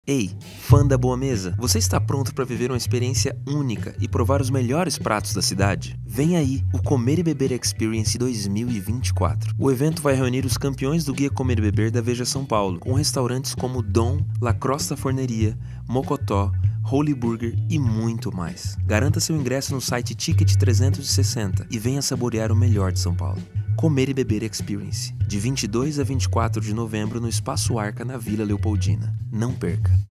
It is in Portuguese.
Ei, fã da boa mesa, você está pronto para viver uma experiência única e provar os melhores pratos da cidade? Vem aí o Comer e Beber Experience 2024. O evento vai reunir os campeões do Guia Comer e Beber da Veja São Paulo, com restaurantes como Dom, La Crosta Forneria, Mocotó, Holy Burger e muito mais. Garanta seu ingresso no site Ticket 360 e venha saborear o melhor de São Paulo. Comer e Beber Experience, de 22 a 24 de novembro no Espaço Arca, na Vila Leopoldina. Não perca!